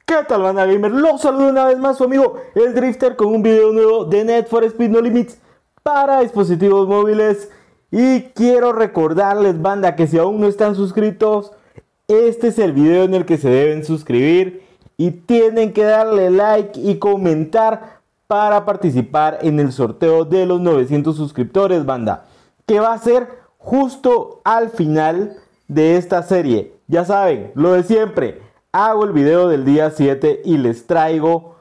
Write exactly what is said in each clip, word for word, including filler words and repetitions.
¿Qué tal, banda gamer? Los saludo una vez más su amigo el Drifter con un video nuevo de Need for Speed No Limits para dispositivos móviles. Y quiero recordarles, banda, que si aún no están suscritos, este es el video en el que se deben suscribir y tienen que darle like y comentar para participar en el sorteo de los novecientos suscriptores, banda, que va a ser justo al final de esta serie. Ya saben, lo de siempre. Hago el video del día siete y les traigo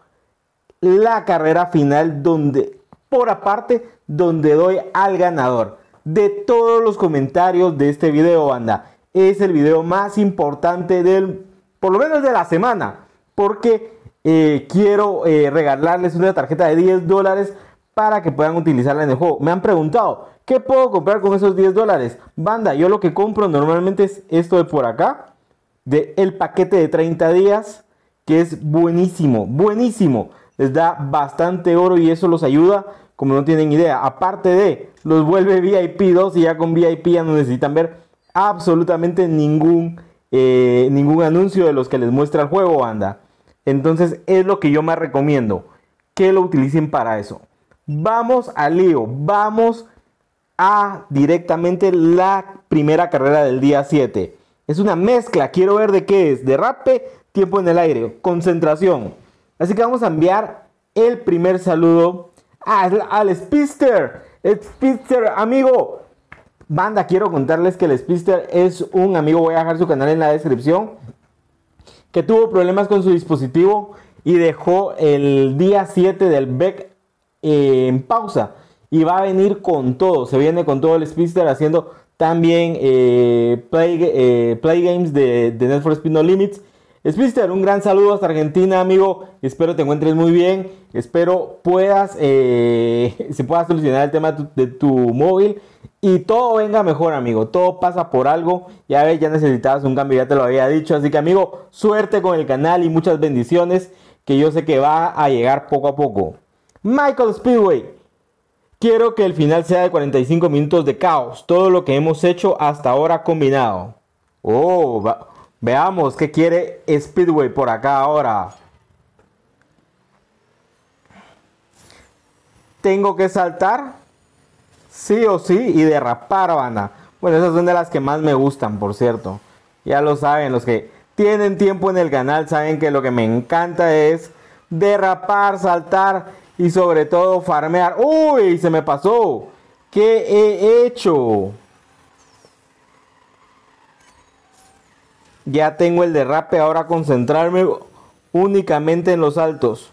la carrera final donde, por aparte, donde doy al ganador de todos los comentarios de este video, banda. Es el video más importante del, por lo menos de la semana, porque eh, quiero eh, regalarles una tarjeta de diez dólares para que puedan utilizarla en el juego. Me han preguntado, ¿qué puedo comprar con esos diez dólares? Banda, yo lo que compro normalmente es esto de por acá. De el paquete de treinta días, que es buenísimo, buenísimo. Les da bastante oro y eso los ayuda como no tienen idea. Aparte de, los vuelve V I P dos y ya con V I P ya no necesitan ver absolutamente ningún, eh, ningún anuncio de los que les muestra el juego, banda. Entonces es lo que yo más recomiendo, que lo utilicen para eso. Vamos al lío, vamos a directamente la primera carrera del día siete. Es una mezcla, quiero ver de qué es. Derrape, tiempo en el aire, concentración. Así que vamos a enviar el primer saludo al, al Speedster. El Speedster, amigo. Banda, quiero contarles que el Speedster es un amigo, voy a dejar su canal en la descripción, que tuvo problemas con su dispositivo y dejó el día siete del B E C eh, en pausa. Y va a venir con todo, se viene con todo el Speedster haciendo también eh, play, eh, play games de, de Need for Speed No Limits. Speedster, un gran saludo hasta Argentina, amigo. Espero te encuentres muy bien. Espero puedas eh, se pueda solucionar el tema de tu, de tu móvil y todo venga mejor, amigo. Todo pasa por algo. Ya ves, ya necesitabas un cambio, ya te lo había dicho. Así que, amigo, suerte con el canal y muchas bendiciones, que yo sé que va a llegar poco a poco. Michael Speedway. Quiero que el final sea de cuarenta y cinco minutos de caos. Todo lo que hemos hecho hasta ahora combinado. Oh, va, veamos qué quiere Speedway por acá ahora. Tengo que saltar, sí o sí, y derrapar, banda. Bueno, esas son de las que más me gustan, por cierto. Ya lo saben, los que tienen tiempo en el canal saben que lo que me encanta es derrapar, saltar y sobre todo farmear. ¡Uy! Se me pasó. ¿Qué he hecho? Ya tengo el derrape. Ahora concentrarme únicamente en los saltos.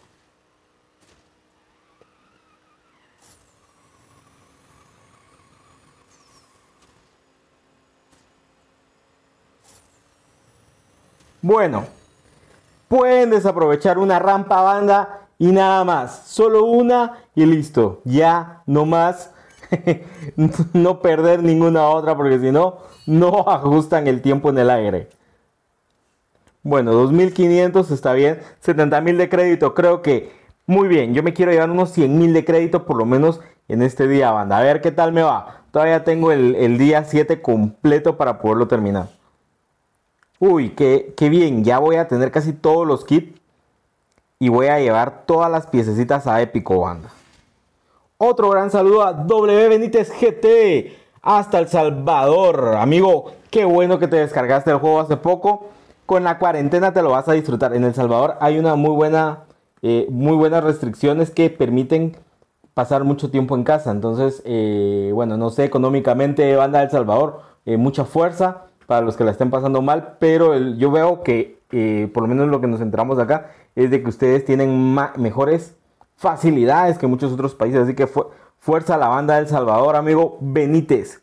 Bueno. Pueden desaprovechar una rampa, banda. Y nada más, solo una y listo, ya no más. No perder ninguna otra porque si no, no ajustan el tiempo en el aire. Bueno, dos mil quinientos está bien, setenta mil de crédito, creo que muy bien. Yo me quiero llevar unos cien mil de crédito por lo menos en este día, banda. A ver qué tal me va. Todavía tengo el, el día siete completo para poderlo terminar. Uy, qué, qué bien, ya voy a tener casi todos los kits. Y voy a llevar todas las piececitas a épico, banda. Otro gran saludo a W Benítez G T hasta El Salvador. Amigo, qué bueno que te descargaste el juego hace poco. Con la cuarentena te lo vas a disfrutar. En El Salvador hay una muy buena, eh, muy buenas restricciones que permiten pasar mucho tiempo en casa. Entonces, eh, bueno, no sé, económicamente, banda de El Salvador, eh, mucha fuerza para los que la estén pasando mal. Pero el, yo veo que, eh, por lo menos lo que nos enteramos acá, es de que ustedes tienen mejores facilidades que muchos otros países. Así que fu fuerza a la banda de El Salvador, amigo Benítez.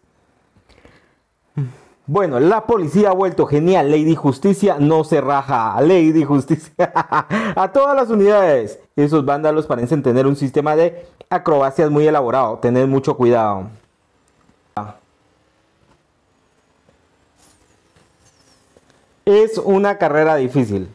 Bueno, la policía ha vuelto genial. Lady Justicia no se raja. Lady Justicia. A todas las unidades. Esos vándalos parecen tener un sistema de acrobacias muy elaborado. Tened mucho cuidado. Es una carrera difícil.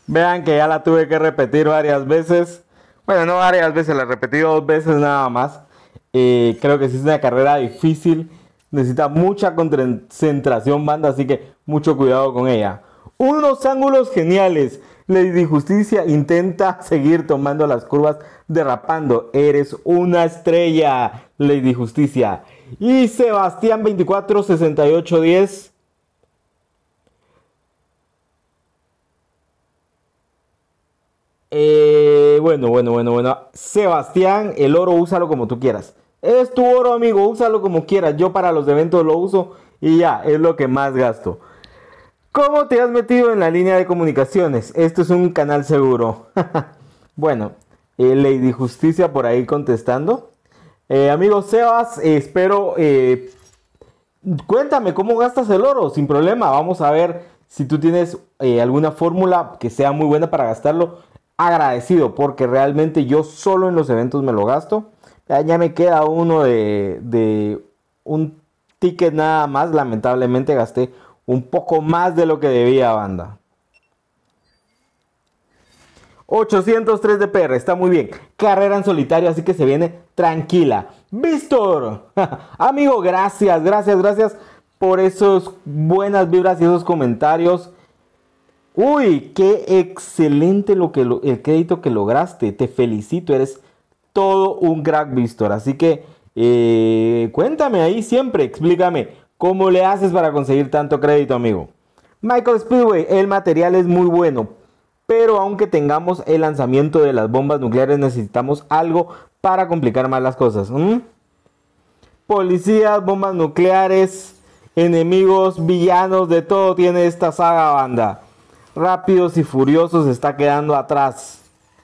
Vean que ya la tuve que repetir varias veces. Bueno, no varias veces, la he repetido dos veces nada más. Eh, creo que sí es una carrera difícil. Necesita mucha concentración, banda, así que mucho cuidado con ella. Unos ángulos geniales. Lady Justicia intenta seguir tomando las curvas derrapando. Eres una estrella, Lady Justicia. Y Sebastián veinticuatro sesenta y ocho diez. Eh, bueno, bueno, bueno, bueno. Sebastián, el oro úsalo como tú quieras. Es tu oro, amigo, úsalo como quieras. Yo para los eventos lo uso y ya, es lo que más gasto. ¿Cómo te has metido en la línea de comunicaciones? Esto es un canal seguro. Bueno, eh, Lady Justicia por ahí contestando. Eh, amigo Sebas, eh, espero... Eh, cuéntame cómo gastas el oro, sin problema. Vamos a ver si tú tienes eh, alguna fórmula que sea muy buena para gastarlo. Agradecido, porque realmente yo solo en los eventos me lo gasto. Ya, ya me queda uno de, de un ticket nada más. Lamentablemente gasté un poco más de lo que debía, banda. ochocientos tres de P R, está muy bien. Carrera en solitario, así que se viene tranquila. Víctor, amigo, gracias, gracias, gracias por esos buenas vibras y esos comentarios. Uy, qué excelente lo que lo, el crédito que lograste. Te felicito, eres todo un crack, Víctor. Así que eh, cuéntame ahí siempre, explícame cómo le haces para conseguir tanto crédito, amigo. Michael Speedway, el material es muy bueno, pero aunque tengamos el lanzamiento de las bombas nucleares, necesitamos algo para complicar más las cosas. ¿Mm? Policías, bombas nucleares, enemigos, villanos, de todo tiene esta saga, banda. Rápidos y Furiosos se está quedando atrás.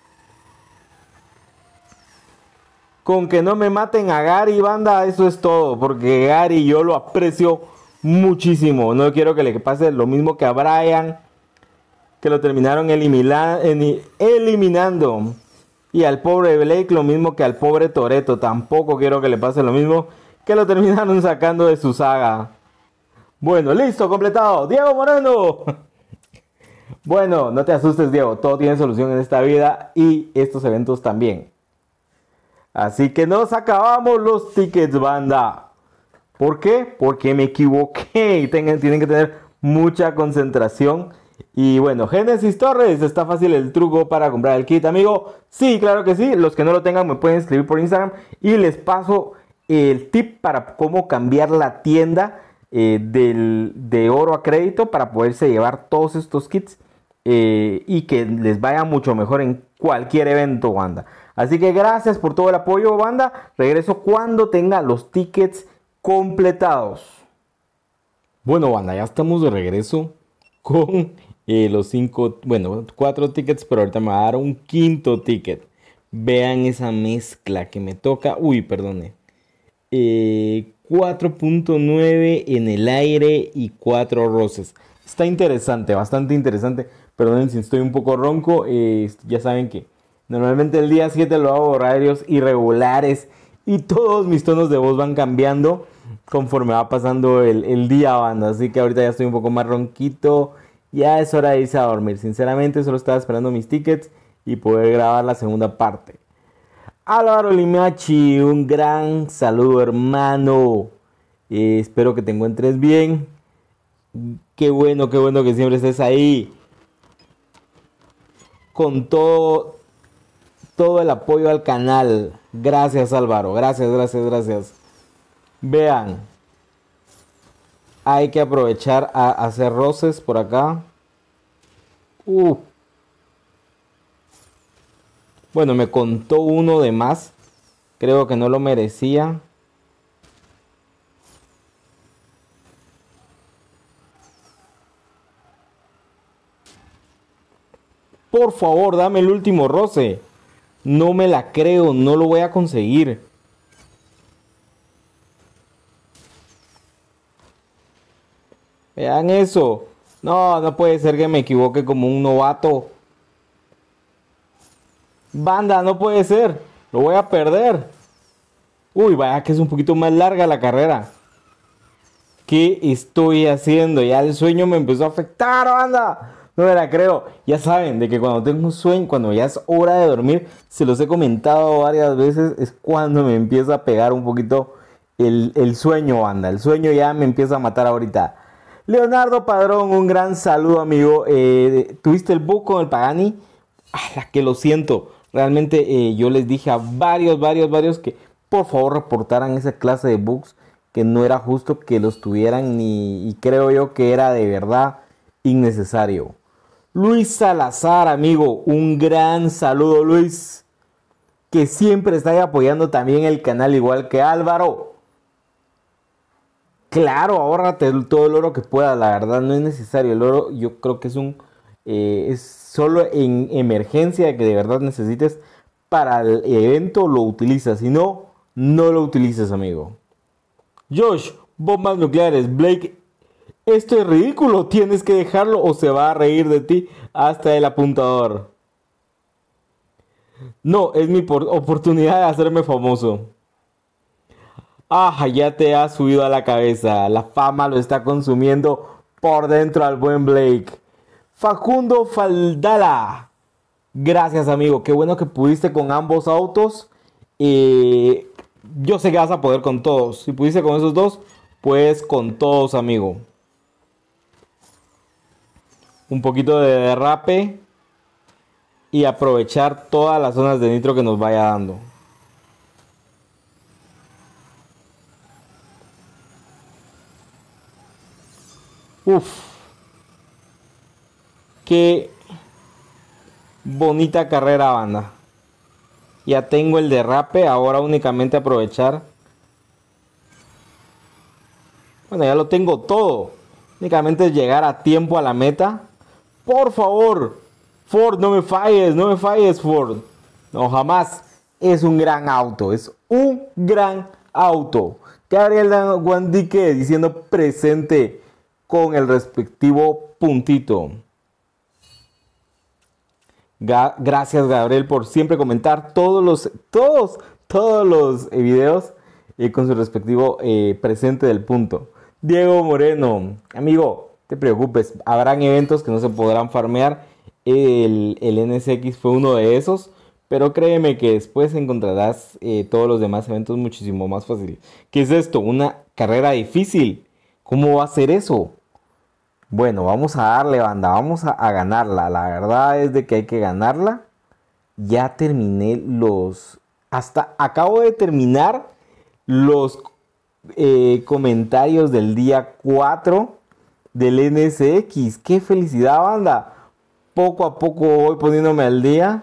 Con que no me maten a Gary, banda, eso es todo. Porque Gary yo lo aprecio muchísimo. No quiero que le pase lo mismo que a Brian, que lo terminaron elimina eliminando. Y al pobre Blake lo mismo que al pobre Toretto. Tampoco quiero que le pase lo mismo, que lo terminaron sacando de su saga. Bueno, listo, completado. Diego Moreno. Bueno, no te asustes, Diego, todo tiene solución en esta vida y estos eventos también. Así que nos acabamos los tickets, banda. ¿Por qué? Porque me equivoqué y tengan, tienen que tener mucha concentración. Y bueno, Génesis Torres, está fácil el truco para comprar el kit, amigo. Sí, claro que sí, los que no lo tengan me pueden escribir por Instagram y les paso el tip para cómo cambiar la tienda eh, del, de oro a crédito para poderse llevar todos estos kits. Eh, y que les vaya mucho mejor en cualquier evento, banda. Así que gracias por todo el apoyo, banda. Regreso cuando tenga los tickets completados. Bueno, banda, ya estamos de regreso con eh, los cinco, bueno, cuatro tickets, pero ahorita me va a dar un quinto ticket. Vean esa mezcla que me toca. Uy, perdone. Eh, cuatro punto nueve en el aire y cuatro roces. Está interesante, bastante interesante. Perdonen si estoy un poco ronco. Eh, ya saben que normalmente el día siete lo hago horarios irregulares. Y todos mis tonos de voz van cambiando conforme va pasando el, el día, banda. Así que ahorita ya estoy un poco más ronquito. Ya es hora de irse a dormir. Sinceramente solo estaba esperando mis tickets y poder grabar la segunda parte. Álvaro Limachi, un gran saludo, hermano. Eh, espero que te encuentres bien. Qué bueno, qué bueno que siempre estés ahí. Con todo, todo el apoyo al canal. Gracias, Álvaro. Gracias, gracias, gracias. Vean. Hay que aprovechar a hacer roces por acá. Uh. Bueno, me contó uno de más. Creo que no lo merecía. Por favor, dame el último roce. No me la creo, no lo voy a conseguir. Vean eso. No, no puede ser que me equivoque como un novato. Banda, no puede ser. Lo voy a perder. Uy, vaya que es un poquito más larga la carrera. ¿Qué estoy haciendo? Ya el sueño me empezó a afectar, banda. No me la creo. Ya saben, de que cuando tengo un sueño, cuando ya es hora de dormir, se los he comentado varias veces, es cuando me empieza a pegar un poquito el, el sueño, banda. El sueño ya me empieza a matar ahorita. Leonardo Padrón, un gran saludo, amigo. Eh, ¿Tuviste el bug con el Pagani? Ah, que lo siento. Realmente eh, yo les dije a varios, varios, varios que por favor reportaran esa clase de bugs, que no era justo que los tuvieran ni, y creo yo que era de verdad innecesario. Luis Salazar, amigo, un gran saludo, Luis, que siempre está ahí apoyando también el canal, igual que Álvaro. Claro, ahórrate todo el oro que puedas, la verdad no es necesario. El oro yo creo que es un eh, es solo en emergencia que de verdad necesites para el evento lo utilizas, si no, no lo utilices, amigo. Josh, bombas nucleares, Blake, esto es ridículo, tienes que dejarlo o se va a reír de ti hasta el apuntador. No, es mi oportunidad de hacerme famoso. Ah, ya te has subido a la cabeza, la fama lo está consumiendo por dentro al buen Blake. Facundo Faldala, gracias, amigo, qué bueno que pudiste con ambos autos. Eh, yo sé que vas a poder con todos. Si pudiste con esos dos, pues con todos, amigo. Un poquito de derrape y aprovechar todas las zonas de nitro que nos vaya dando. Uf, qué bonita carrera, banda. Ya tengo el derrape, ahora únicamente aprovechar. Bueno, ya lo tengo todo. Únicamente es llegar a tiempo a la meta. Por favor, Ford, no me falles, no me falles, Ford. No, jamás. Es un gran auto, es un gran auto. Gabriel Guandique diciendo presente con el respectivo puntito. Ga Gracias, Gabriel, por siempre comentar todos los, todos, todos los eh, videos eh, con su respectivo eh, presente del punto. Diego Moreno, amigo, te preocupes, habrán eventos que no se podrán farmear. El, el N S X fue uno de esos, pero créeme que después encontrarás eh, todos los demás eventos muchísimo más fáciles. ¿Qué es esto? Una carrera difícil. ¿Cómo va a ser eso? Bueno, vamos a darle, banda, vamos a, a ganarla. La verdad es de que hay que ganarla. Ya terminé los... Hasta acabo de terminar los eh, comentarios del día cuatro del N S X. ¡Qué felicidad, banda! Poco a poco voy poniéndome al día.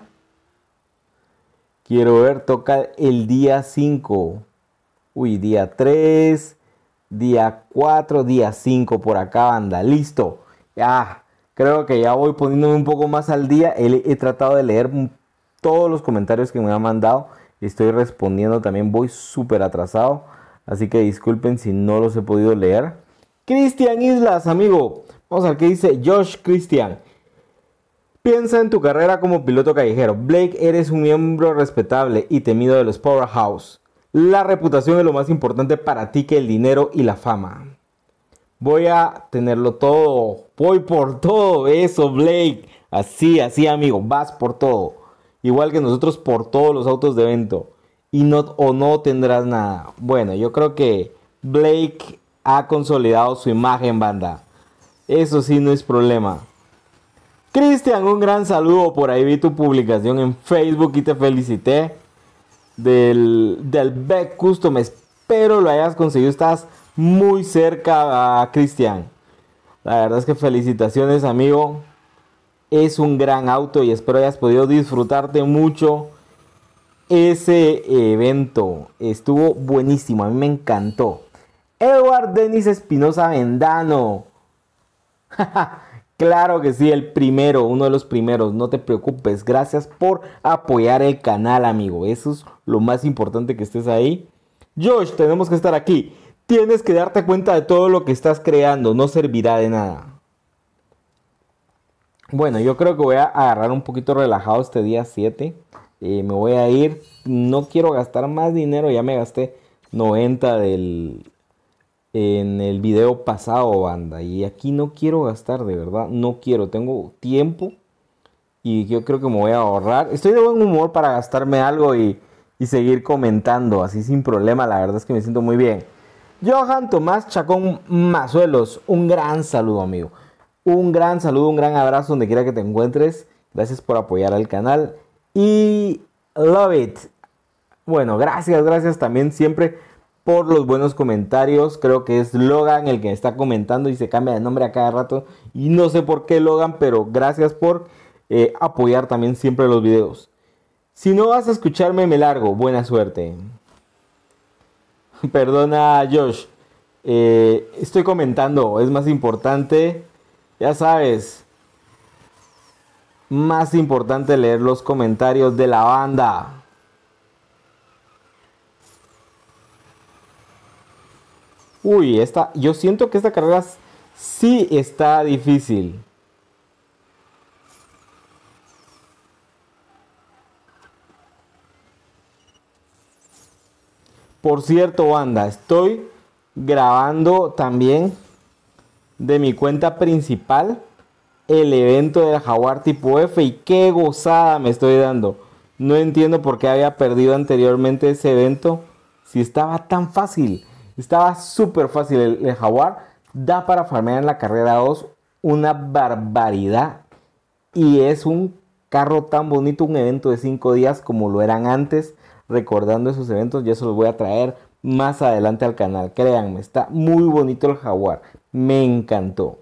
Quiero ver, toca el día cinco. Uy, día tres... Día cuatro, día cinco por acá, banda. Listo. Ya, creo que ya voy poniéndome un poco más al día. He, he tratado de leer todos los comentarios que me han mandado. Estoy respondiendo también. Voy súper atrasado. Así que disculpen si no los he podido leer. Cristian Islas, amigo. Vamos a ver qué dice Josh Cristian. Piensa en tu carrera como piloto callejero. Blake, eres un miembro respetable y temido de los Powerhouse. La reputación es lo más importante para ti que el dinero y la fama. Voy a tenerlo todo. Voy por todo eso, Blake. Así, así, amigo. Vas por todo. Igual que nosotros por todos los autos de evento. Y no, o no tendrás nada. Bueno, yo creo que Blake ha consolidado su imagen, banda. Eso sí no es problema. Cristian, un gran saludo. Por ahí vi tu publicación en Facebook y te felicité. Del, del Beck Custom, espero lo hayas conseguido, estás muy cerca, a Cristian. La verdad es que felicitaciones, amigo, es un gran auto y espero hayas podido disfrutarte mucho ese evento, estuvo buenísimo, a mí me encantó. Edward Denis Espinosa Vendano. Claro que sí, el primero, uno de los primeros, no te preocupes. Gracias por apoyar el canal, amigo. Eso es lo más importante, que estés ahí. Josh, tenemos que estar aquí. Tienes que darte cuenta de todo lo que estás creando, no servirá de nada. Bueno, yo creo que voy a agarrar un poquito relajado este día siete. Eh, me voy a ir, no quiero gastar más dinero, ya me gasté noventa del, en el video pasado, banda. Y aquí no quiero gastar, de verdad, no quiero. Tengo tiempo y yo creo que me voy a ahorrar. Estoy de buen humor para gastarme algo y, y seguir comentando así sin problema. La verdad es que me siento muy bien. Johan Tomás Chacón Mazuelos, un gran saludo, amigo. Un gran saludo, un gran abrazo donde quiera que te encuentres. Gracias por apoyar al canal. Y love it. Bueno, gracias, gracias también siempre por los buenos comentarios. Creo que es Logan el que está comentando y se cambia de nombre a cada rato. Y no sé por qué Logan, pero gracias por eh, apoyar también siempre los videos. Si no vas a escucharme, me largo. Buena suerte. Perdona, Josh. Eh, estoy comentando, es más importante. Ya sabes. Más importante leer los comentarios de la banda. Uy, esta, yo siento que esta carrera sí está difícil. Por cierto, banda, estoy grabando también de mi cuenta principal el evento del Jaguar tipo F y qué gozada me estoy dando. No entiendo por qué había perdido anteriormente ese evento si estaba tan fácil. Estaba súper fácil. El, el Jaguar da para farmear en la carrera dos una barbaridad. Y es un carro tan bonito, un evento de cinco días como lo eran antes. Recordando esos eventos, ya se los voy a traer más adelante al canal. Créanme, está muy bonito el Jaguar. Me encantó.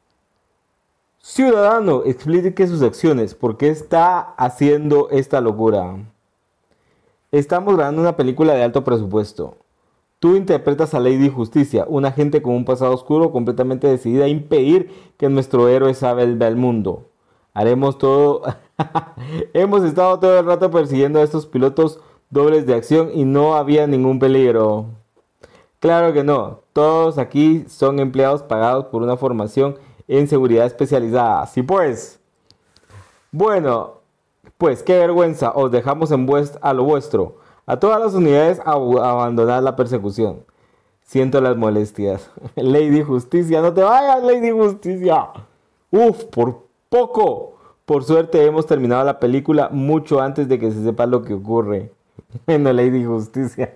Ciudadano, explique sus acciones. ¿Por qué está haciendo esta locura? Estamos grabando una película de alto presupuesto. Tú interpretas a Lady Justicia, una agente con un pasado oscuro completamente decidida a impedir que nuestro héroe salve el mundo. Haremos todo... Hemos estado todo el rato persiguiendo a estos pilotos dobles de acción y no había ningún peligro. Claro que no. Todos aquí son empleados pagados por una formación en seguridad especializada. Sí pues. Bueno, pues qué vergüenza. Os dejamos en vuest- a lo vuestro. A todas las unidades a abandonar la persecución. Siento las molestias. Lady Justicia, no te vayas, Lady Justicia. Uf, por poco. Por suerte hemos terminado la película mucho antes de que se sepa lo que ocurre. Bueno, Lady Justicia.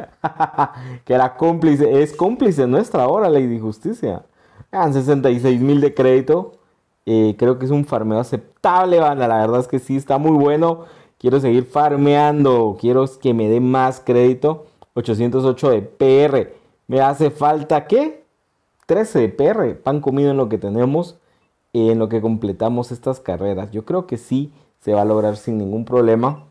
Que era cómplice. Es cómplice nuestra ahora, Lady Justicia. Vean, sesenta y seis mil de crédito. Eh, creo que es un farmeo aceptable, banda. La verdad es que sí, está muy bueno. Quiero seguir farmeando. Quiero que me dé más crédito. ochocientos ocho de P R. Me hace falta, ¿qué? trece de P R. Pan comido en lo que tenemos. En lo que completamos estas carreras. Yo creo que sí se va a lograr sin ningún problema.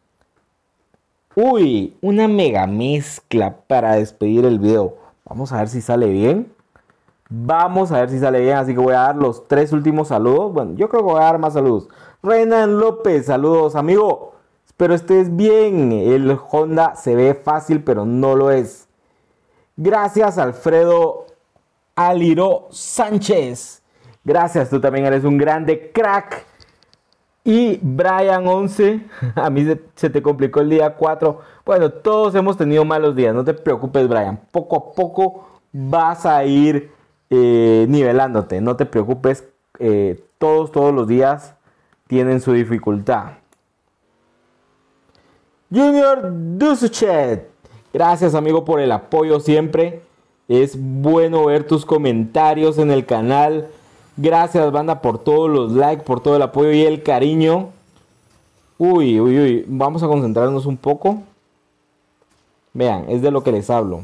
Uy, una mega mezcla para despedir el video. Vamos a ver si sale bien. Vamos a ver si sale bien. Así que voy a dar los tres últimos saludos. Bueno, yo creo que voy a dar más saludos. Renan López, saludos, amigo. Espero estés bien. El Honda se ve fácil, pero no lo es. Gracias, Alfredo Aliro Sánchez. Gracias, tú también eres un grande crack. Y Brian once, a mí se, se te complicó el día cuatro. Bueno, todos hemos tenido malos días, no te preocupes, Brian. Poco a poco vas a ir eh, nivelándote, no te preocupes. Eh, todos, todos los días tienen su dificultad. Junior Dusuchet, gracias, amigo, por el apoyo siempre. Es bueno ver tus comentarios en el canal. Gracias, banda, por todos los likes, por todo el apoyo y el cariño. Uy, uy, uy. Vamos a concentrarnos un poco. Vean, es de lo que les hablo.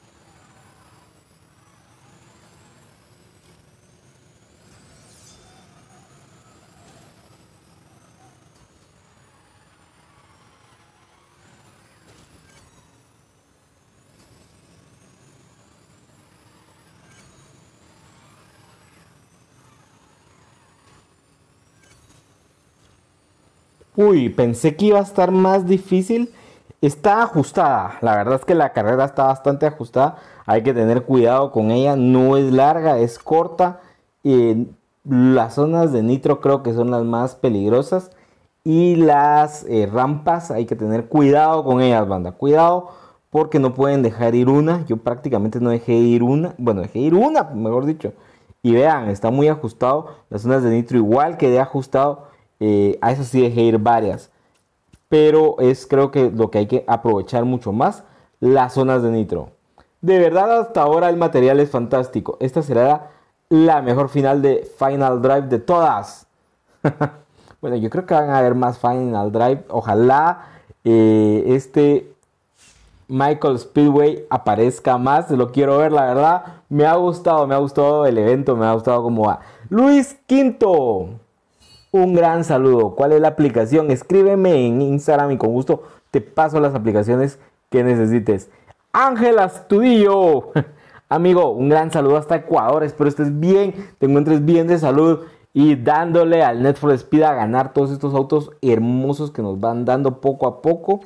Uy, pensé que iba a estar más difícil. Está ajustada. La verdad es que la carrera está bastante ajustada. Hay que tener cuidado con ella. No es larga, es corta. Eh, las zonas de nitro creo que son las más peligrosas. Y las eh, rampas hay que tener cuidado con ellas, banda. Cuidado porque no pueden dejar ir una. Yo prácticamente no dejé ir una, bueno, dejé ir una, mejor dicho. Y vean, está muy ajustado, las zonas de nitro igual quedé ajustado, eh, a eso sí dejé ir varias. Pero es creo que lo que hay que aprovechar mucho más, las zonas de nitro. De verdad hasta ahora el material es fantástico. Esta será la mejor final de Final Drive de todas. Bueno, yo creo que van a haber más Final Drive. Ojalá eh, este Michael Speedway aparezca más. Lo quiero ver, la verdad. Me ha gustado, me ha gustado el evento, me ha gustado cómo va. Luis Quinto, un gran saludo. ¿Cuál es la aplicación? Escríbeme en Instagram y con gusto te paso las aplicaciones que necesites. Ángel Astudillo, amigo, un gran saludo hasta Ecuador. Espero estés bien, te encuentres bien de salud y dándole al Need for Speed a ganar todos estos autos hermosos que nos van dando poco a poco.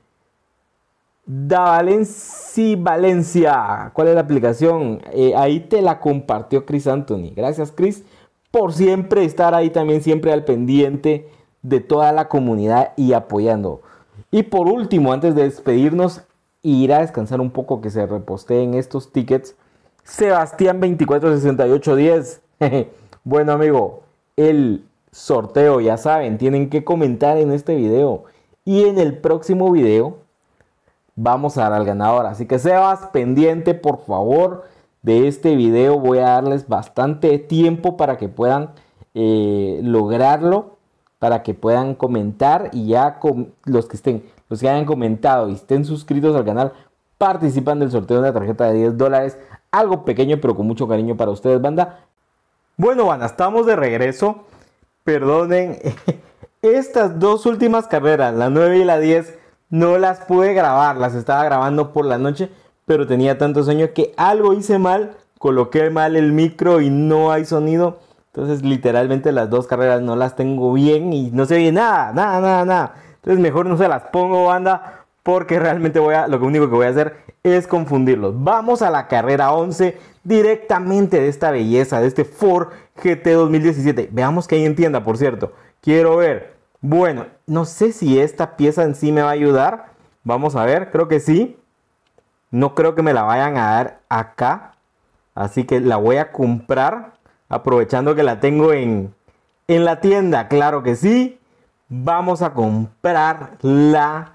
Da Valencia, Valencia, ¿cuál es la aplicación? Eh, ahí te la compartió Chris Anthony. Gracias, Chris, por siempre estar ahí también, siempre al pendiente de toda la comunidad y apoyando. Y por último, antes de despedirnos, ir a descansar un poco, que se reposteen estos tickets. Sebastián veinticuatro sesenta y ocho diez. Bueno, amigo, el sorteo, ya saben, tienen que comentar en este video. Y en el próximo video vamos a dar al ganador. Así que Sebas, pendiente por favor de este video. Voy a darles bastante tiempo para que puedan eh, lograrlo. Para que puedan comentar y ya com los que estén, los que hayan comentado y estén suscritos al canal, participan del sorteo de una tarjeta de diez dólares. Algo pequeño pero con mucho cariño para ustedes, banda. Bueno, banda, estamos de regreso. Perdonen, estas dos últimas carreras, la nueve y la diez, no las pude grabar. Las estaba grabando por la noche, pero tenía tanto sueño que algo hice mal. Coloqué mal el micro y no hay sonido. Entonces literalmente las dos carreras no las tengo bien y no se oye nada, nada, nada, nada. Entonces mejor no se las pongo, banda, porque realmente voy a, lo único que voy a hacer es confundirlos. Vamos a la carrera once directamente de esta belleza, de este Ford G T dos mil diecisiete. Veamos que hay en tienda, por cierto. Quiero ver. Bueno, no sé si esta pieza en sí me va a ayudar. Vamos a ver, creo que sí. No creo que me la vayan a dar acá. Así que la voy a comprar. Aprovechando que la tengo en, en la tienda, claro que sí. Vamos a comprar la,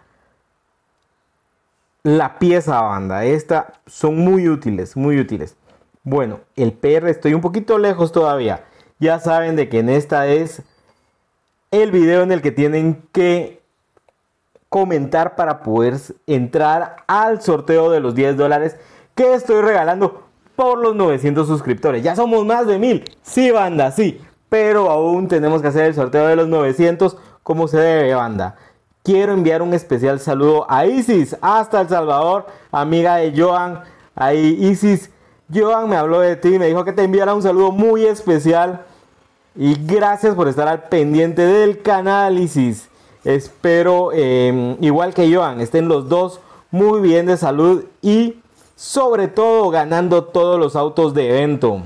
la pieza, banda. Estas son muy útiles, muy útiles. Bueno, el P R estoy un poquito lejos todavía. Ya saben de que en esta es el video en el que tienen que comentar para poder entrar al sorteo de los diez dólares que estoy regalando por los novecientos suscriptores. Ya somos más de mil. Sí, banda, sí. Pero aún tenemos que hacer el sorteo de los novecientos como se debe, banda. Quiero enviar un especial saludo a Isis hasta El Salvador, amiga de Joan. Ahí Isis, Joan me habló de ti, me dijo que te enviara un saludo muy especial. Y gracias por estar al pendiente del canal, Isis. Espero, eh, igual que Joan, estén los dos muy bien de salud y sobre todo ganando todos los autos de evento.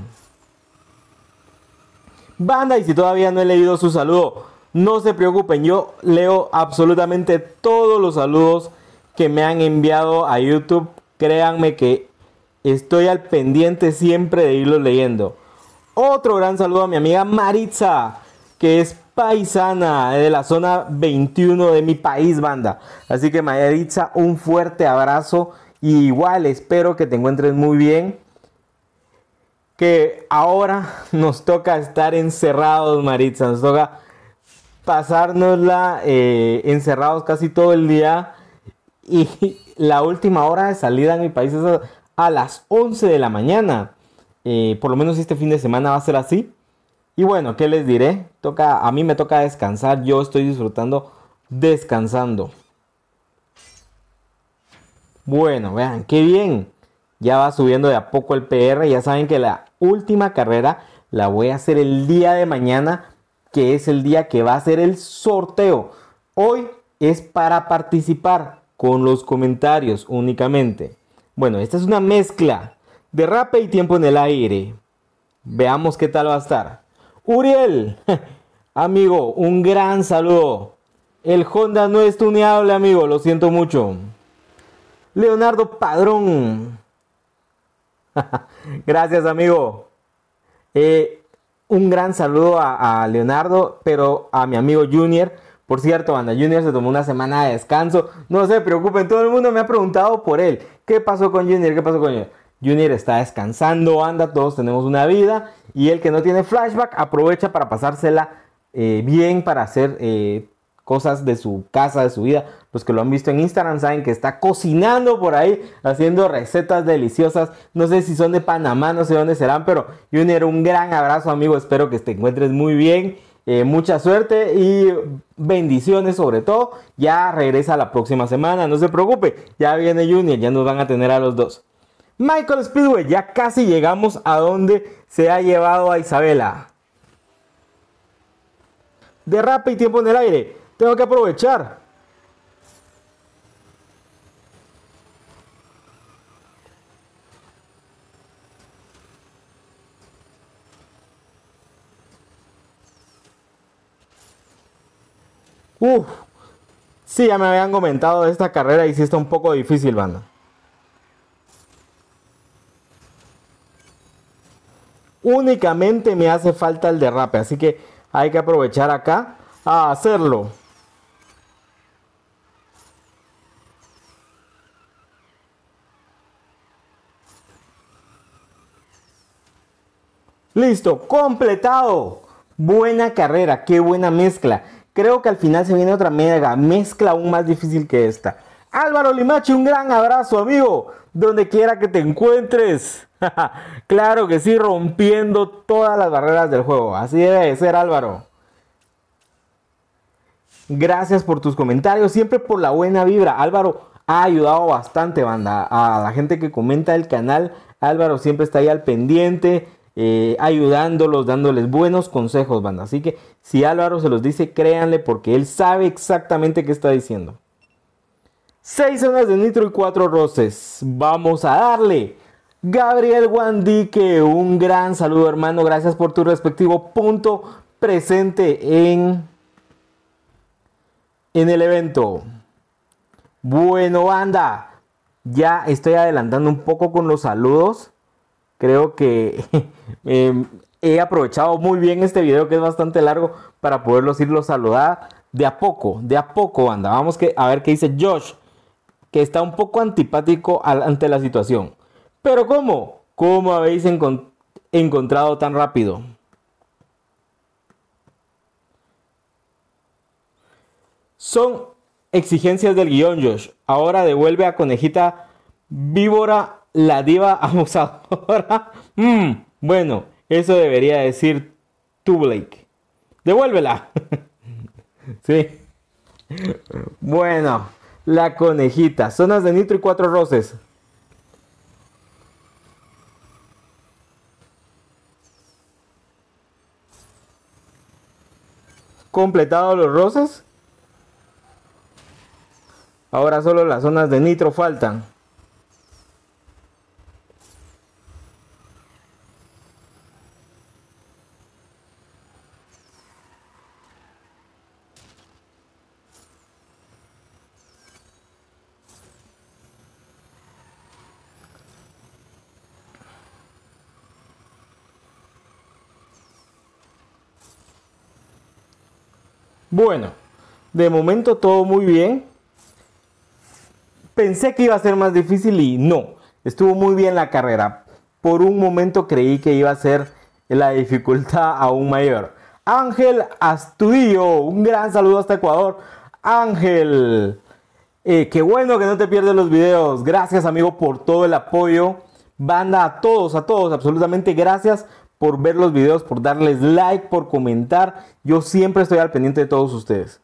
Banda, y si todavía no he leído su saludo, no se preocupen, yo leo absolutamente todos los saludos que me han enviado a YouTube. Créanme que estoy al pendiente siempre de irlos leyendo. Otro gran saludo a mi amiga Maritza, que es paisana de la zona veintiuno de mi país, banda. Así que Maritza, un fuerte abrazo. Y igual espero que te encuentres muy bien. Que ahora nos toca estar encerrados, Maritza. Nos toca pasárnosla eh, encerrados casi todo el día. Y la última hora de salida en mi país es a, a las once de la mañana. Eh, por lo menos este fin de semana va a ser así. Y bueno, ¿qué les diré? Toca, a mí me toca descansar. Yo estoy disfrutando descansando. Bueno, vean, qué bien. Ya va subiendo de a poco el P R. Ya saben que la última carrera la voy a hacer el día de mañana, que es el día que va a ser el sorteo. Hoy es para participar con los comentarios únicamente. Bueno, esta es una mezcla de rap y tiempo en el aire. Veamos qué tal va a estar. Uriel, amigo, un gran saludo. El Honda no es tuneable, amigo, lo siento mucho. Leonardo Padrón. Gracias, amigo. Eh, un gran saludo a, a Leonardo, pero a mi amigo Junior. Por cierto, banda, Junior se tomó una semana de descanso. No se preocupen, todo el mundo me ha preguntado por él. ¿Qué pasó con Junior? ¿Qué pasó con Junior? Junior está descansando, banda, todos tenemos una vida. Y el que no tiene flashback aprovecha para pasársela eh, bien, para hacer eh, cosas de su casa, de su vida. Los que lo han visto en Instagram saben que está cocinando por ahí, haciendo recetas deliciosas. No sé si son de Panamá, no sé dónde serán, pero Junior, un gran abrazo, amigo. Espero que te encuentres muy bien. Eh, mucha suerte y bendiciones sobre todo. Ya regresa la próxima semana, no se preocupe. Ya viene Junior, ya nos van a tener a los dos. Michael Speedway, ya casi llegamos a donde se ha llevado a Isabela. Derrape y tiempo en el aire. Tengo que aprovechar. Uf, sí, ya me habían comentado de esta carrera y sí está un poco difícil, banda. Únicamente me hace falta el derrape, así que hay que aprovechar acá a hacerlo. Listo, completado. Buena carrera, qué buena mezcla. Creo que al final se viene otra mega mezcla aún más difícil que esta. Álvaro Limachi, un gran abrazo, amigo, donde quiera que te encuentres. Claro que sí, rompiendo todas las barreras del juego. Así debe de ser, Álvaro. Gracias por tus comentarios, siempre por la buena vibra. Álvaro ha ayudado bastante, banda, a la gente que comenta el canal. Álvaro siempre está ahí al pendiente, eh, ayudándolos, dándoles buenos consejos, banda. Así que si Álvaro se los dice, créanle, porque él sabe exactamente qué está diciendo. Seis zonas de nitro y cuatro roces. Vamos a darle. Gabriel Guandique, un gran saludo, hermano. Gracias por tu respectivo punto presente en, en el evento. Bueno, banda, ya estoy adelantando un poco con los saludos. Creo que eh, he aprovechado muy bien este video, que es bastante largo, para poderlos irlos a saludar de a poco, de a poco, banda. Vamos que, a ver qué dice Josh, que está un poco antipático al, ante la situación. Pero ¿cómo? ¿Cómo habéis encont- encontrado tan rápido? Son exigencias del guión, Josh. Ahora devuelve a Conejita Víbora, la diva abusadora. Mm, bueno, eso debería decir tú, Blake. Devuélvela. Sí. Bueno, la conejita. Zonas de nitro y cuatro roces. Completado los roces. Ahora solo las zonas de nitro faltan. Bueno, de momento todo muy bien. Pensé que iba a ser más difícil y no. Estuvo muy bien la carrera. Por un momento creí que iba a ser la dificultad aún mayor. Ángel Astudillo, un gran saludo hasta Ecuador. Ángel, eh, qué bueno que no te pierdes los videos. Gracias, amigo, por todo el apoyo. Banda, a todos, a todos, absolutamente gracias por ver los videos, por darles like, por comentar. Yo siempre estoy al pendiente de todos ustedes.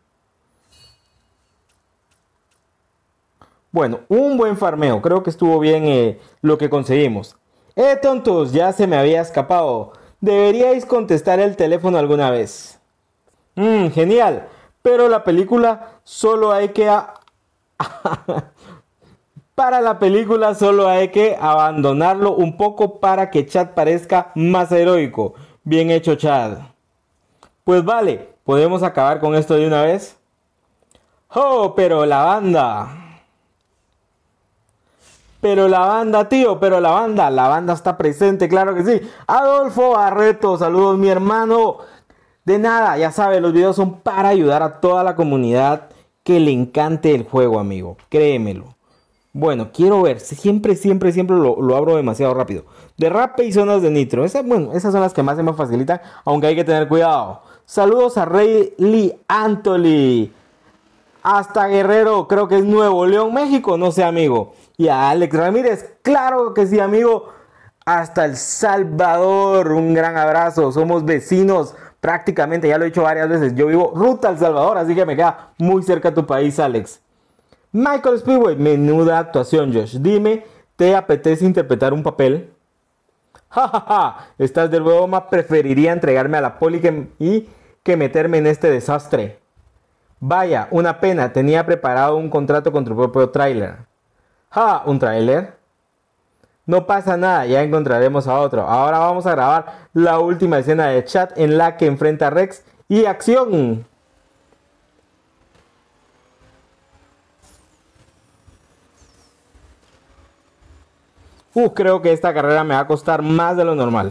Bueno, un buen farmeo. Creo que estuvo bien eh, lo que conseguimos. Eh, tontos, ya se me había escapado. Deberíais contestar el teléfono alguna vez. Mmm, genial. Pero la película solo hay que... A... Para la película solo hay que abandonarlo un poco para que Chad parezca más heroico. Bien hecho, Chad. Pues vale, ¿podemos acabar con esto de una vez? ¡Oh, pero la banda! Pero la banda, tío, pero la banda, la banda está presente, claro que sí. Adolfo Barreto, saludos mi hermano. De nada, ya sabes, los videos son para ayudar a toda la comunidad que le encante el juego, amigo. Créemelo. Bueno, quiero ver, siempre, siempre, siempre lo, lo abro demasiado rápido. Derrape y zonas de nitro. Esa, bueno, esas son las que más se me facilitan, aunque hay que tener cuidado. Saludos a Rey Lee Anthony. Hasta Guerrero, creo que es Nuevo León, México, no sé, amigo. Y a Alex Ramírez, claro que sí, amigo. Hasta El Salvador, un gran abrazo. Somos vecinos prácticamente, ya lo he dicho varias veces. Yo vivo ruta al Salvador, así que me queda muy cerca tu país, Alex. Michael Speedway, menuda actuación, Josh. Dime, ¿te apetece interpretar un papel? Ja, ja, ja. Estás de broma, preferiría entregarme a la poli que, y que meterme en este desastre. Vaya, una pena, tenía preparado un contrato con tu propio tráiler. Ja, ¿un tráiler? No pasa nada, ya encontraremos a otro. Ahora vamos a grabar la última escena de chat en la que enfrenta a Rex y acción. Uh, creo que esta carrera me va a costar más de lo normal.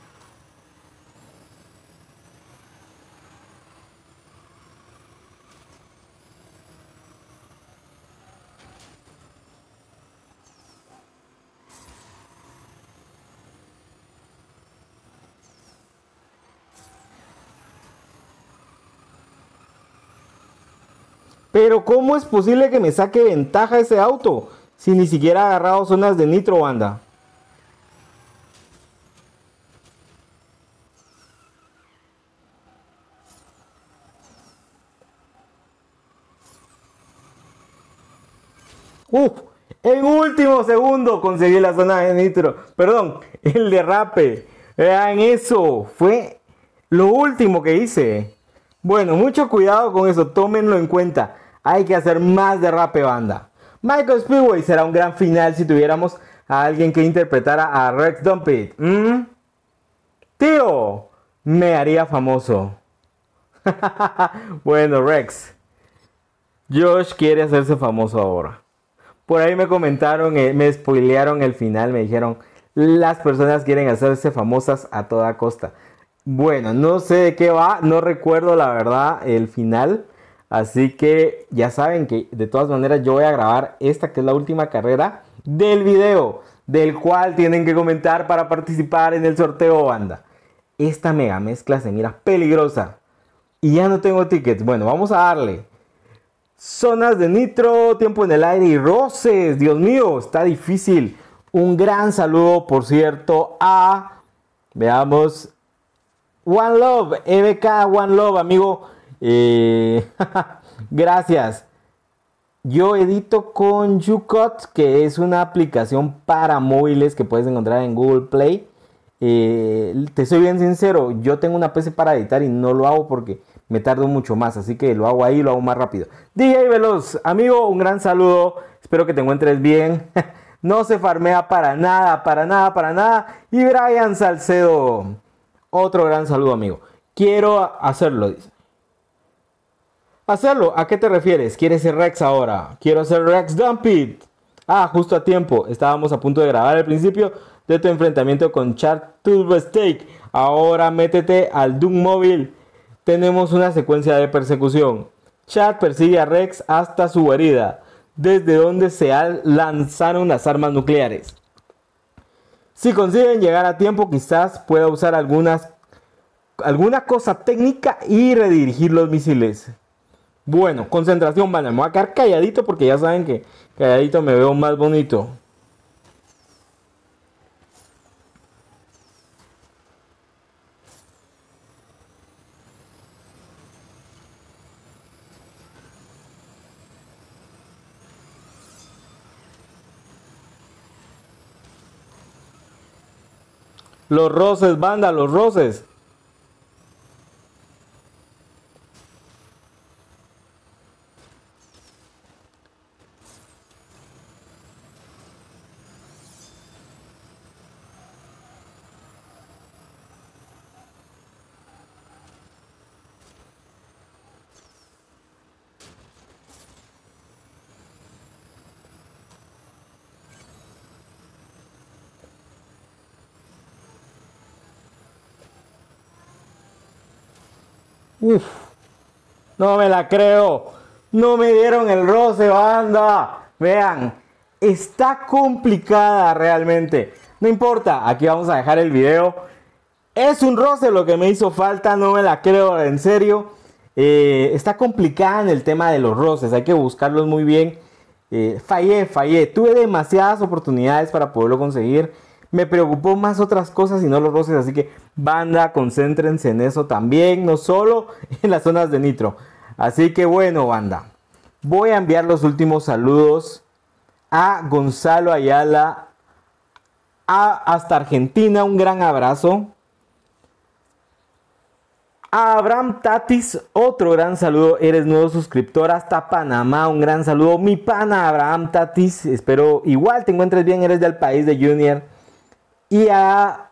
Pero ¿cómo es posible que me saque ventaja ese auto? Si ni siquiera ha agarrado zonas de nitro, banda. Uf, en último segundo conseguí la zona de nitro. Perdón, el derrape. Vean eso. Fue lo último que hice. Bueno, mucho cuidado con eso. Tómenlo en cuenta. Hay que hacer más derrape, banda. Michael Speedway será un gran final si tuviéramos a alguien que interpretara a Rex Dumpit. ¿Mm? Tío, me haría famoso. Bueno, Rex. Josh quiere hacerse famoso ahora. Por ahí me comentaron, eh, me spoilearon el final, me dijeron, las personas quieren hacerse famosas a toda costa. Bueno, no sé de qué va, no recuerdo la verdad el final. Así que ya saben que de todas maneras yo voy a grabar esta que es la última carrera del video, del cual tienen que comentar para participar en el sorteo, banda. Esta mega mezcla se mira peligrosa y ya no tengo tickets. Bueno, vamos a darle. Zonas de nitro, tiempo en el aire y roces. Dios mío, está difícil. Un gran saludo, por cierto, a... Veamos. One Love, E B K One Love, amigo. Eh, gracias. Yo edito con YouCut, que es una aplicación para móviles que puedes encontrar en Google Play. Eh, te soy bien sincero, yo tengo una P C para editar y no lo hago porque me tardo mucho más, así que lo hago ahí, lo hago más rápido. D J Veloz, amigo, un gran saludo, espero que te encuentres bien. No se farmea para nada, para nada, para nada. Y Brian Salcedo, otro gran saludo, amigo. Quiero hacerlo, dice. Hacerlo, ¿a qué te refieres? ¿Quieres ser Rex ahora? Quiero ser Rex Dumpit. Ah, justo a tiempo, estábamos a punto de grabar el principio de tu enfrentamiento con Chad Turbo Steak. Ahora métete al Doom móvil. Tenemos una secuencia de persecución. Chad persigue a Rex hasta su guarida, desde donde se lanzaron las armas nucleares. Si consiguen llegar a tiempo, quizás pueda usar algunas, alguna cosa técnica y redirigir los misiles. Bueno, concentración, van. Me voy a quedar calladito porque ya saben que calladito me veo más bonito. Los roces, banda, los roces. Uf, no me la creo. No me dieron el roce, banda. Vean, está complicada realmente. No importa, aquí vamos a dejar el video. Es un roce lo que me hizo falta, no me la creo, en serio. Eh, está complicada en el tema de los roces, hay que buscarlos muy bien. Eh, fallé, fallé. Tuve demasiadas oportunidades para poderlo conseguir. Me preocupó más otras cosas y no los roces. Así que, banda, concéntrense en eso también. No solo en las zonas de nitro. Así que bueno, banda. Voy a enviar los últimos saludos a Gonzalo Ayala. A, hasta Argentina, un gran abrazo. A Abraham Tatis, otro gran saludo, eres nuevo suscriptor. Hasta Panamá, un gran saludo, mi pana Abraham Tatis, espero igual te encuentres bien, eres del país de Junior. Y a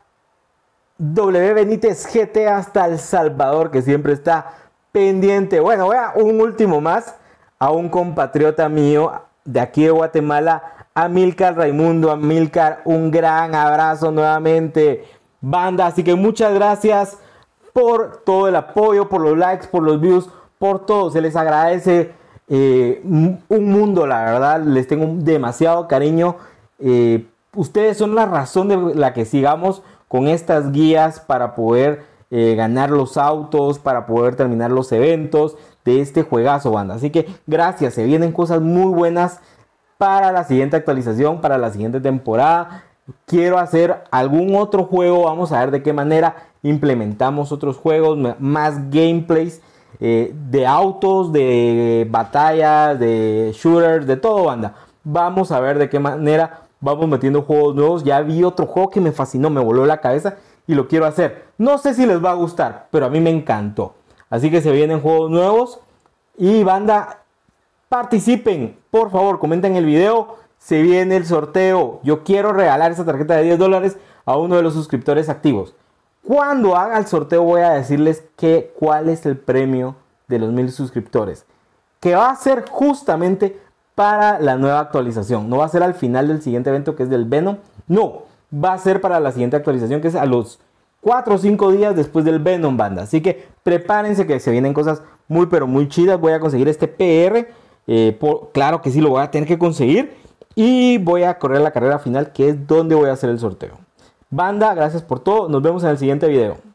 W Benítez G T hasta El Salvador, que siempre está pendiente. Bueno, voy a un último más, a un compatriota mío de aquí de Guatemala, Amilcar Raimundo. Amilcar, un gran abrazo nuevamente, banda, así que muchas gracias por todo el apoyo, por los likes, por los views, por todo. Se les agradece eh, un mundo, la verdad. Les tengo demasiado cariño. Eh, ustedes son la razón de la que sigamos con estas guías para poder eh, ganar los autos, para poder terminar los eventos de este juegazo, banda. Así que gracias. Se vienen cosas muy buenas para la siguiente actualización, para la siguiente temporada. Quiero hacer algún otro juego. Vamos a ver de qué manera implementamos otros juegos, más gameplays eh, de autos, de batallas, de shooters, de todo, banda. Vamos a ver de qué manera vamos metiendo juegos nuevos. Ya vi otro juego que me fascinó, me voló la cabeza y lo quiero hacer. No sé si les va a gustar, pero a mí me encantó. Así que se vienen juegos nuevos. Y banda, participen, por favor, comenten el video. Se viene el sorteo. Yo quiero regalar esa tarjeta de diez dólares a uno de los suscriptores activos. Cuando haga el sorteo voy a decirles que, cuál es el premio de los mil suscriptores. Que va a ser justamente para la nueva actualización. No va a ser al final del siguiente evento, que es del Venom. No, va a ser para la siguiente actualización, que es a los cuatro o cinco días después del Venom, banda. Así que prepárense que se vienen cosas muy pero muy chidas. Voy a conseguir este P R. Eh, por, claro que sí, lo voy a tener que conseguir. Y voy a correr la carrera final, que es donde voy a hacer el sorteo. Banda, gracias por todo. Nos vemos en el siguiente video.